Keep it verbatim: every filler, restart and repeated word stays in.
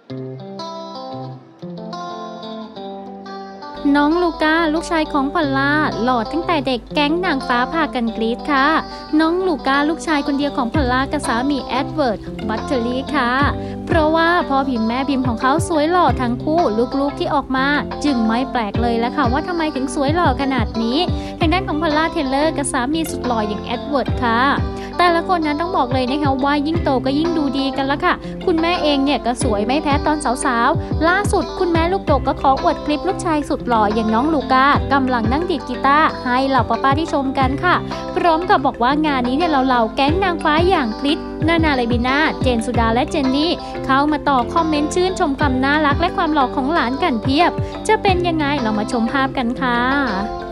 น้องลูก้าลูกชายของพอลล่าหล่อตั้งแต่เด็กแก๊งนางฟ้าพากันกรี๊ดค่ะน้องลูก้าลูกชายคนเดียวของพอลล่ากับสามีแอดเวิร์ดบัตเตอรี่ค่ะเพราะว่าพ่อพิมพ์แม่พิมพ์ของเขาสวยหล่อทั้งคู่ลูกๆที่ออกมาจึงไม่แปลกเลยแล้วค่ะว่าทำไมถึงสวยหล่อขนาดนี้ทางด้านของพอลล่าเทเลอร์กับสามีสุดหล่ออย่างแอดเวิร์ดค่ะแต่ละคนนั้นต้องบอกเลยนะคะว่ายิ่งโตก็ยิ่งดูดีกันละค่ะคุณแม่เองเนี่ยก็สวยไม่แพ้ตอนสาวๆล่าสุดคุณแม่ลูกดกก็ขออวดคลิปลูกชายสุดหล่ออย่างน้องลูก้ากำลังนั่งดีดกีตาร์ให้เหล่าป้าๆที่ชมกันค่ะพร้อมกับบอกว่างานนี้เนี่ยเราเหล่าแก๊งนางฟ้าอย่างคริสนานาเลบิน่าเจนสุดาและเจนนี่เข้ามาต่อคอมเมนต์ชื่นชมความน่ารักและความหล่อของหลานกันเพียบจะเป็นยังไงเรามาชมภาพกันค่ะ